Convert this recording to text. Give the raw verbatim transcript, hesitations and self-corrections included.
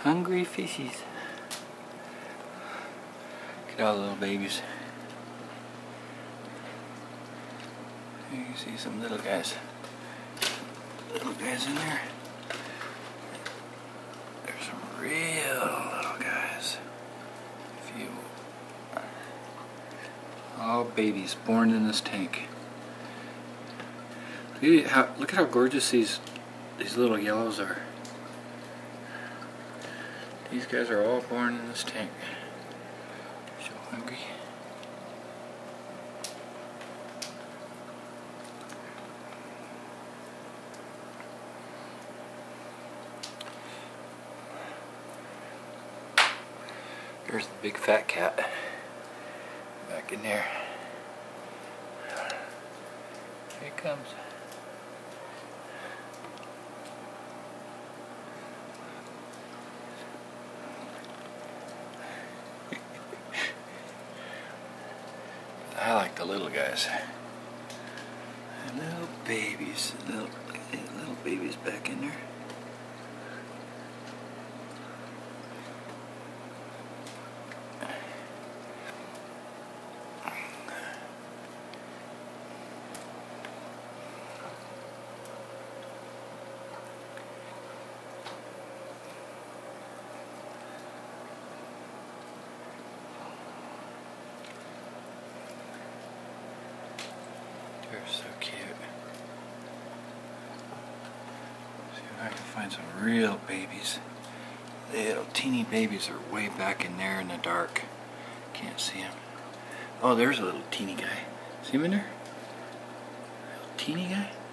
Hungry fishies. Look at all the little babies. You can see some little guys. Little guys in there. There's some real little guys. A few. All babies born in this tank. Look at how, look at how gorgeous these these little yellows are. These guys are all born in this tank. So hungry. There's the big fat cat back in there. Here it comes. I like the little guys. And little babies, little little babies back in there. They're so cute. See if I can find some real babies. Little teeny babies are way back in there in the dark. Can't see them. Oh, there's a little teeny guy. See him in there? Little teeny guy?